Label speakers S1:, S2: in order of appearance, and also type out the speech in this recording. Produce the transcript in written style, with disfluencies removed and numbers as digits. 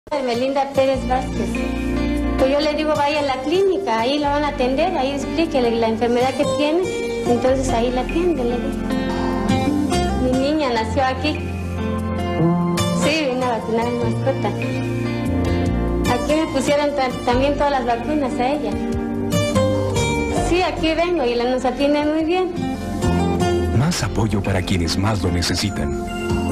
S1: Melinda Pérez Vázquez. Pues yo le digo, vaya a la clínica, ahí la van a atender, ahí explíquele la enfermedad que tiene, entonces ahí la atienden, le digo. Mi niña nació aquí. Sí, vine a vacunar a mi mascota. Aquí me pusieron también todas las vacunas a ella. Sí, aquí vengo y nos atienden muy bien.
S2: Más apoyo para quienes más lo necesitan.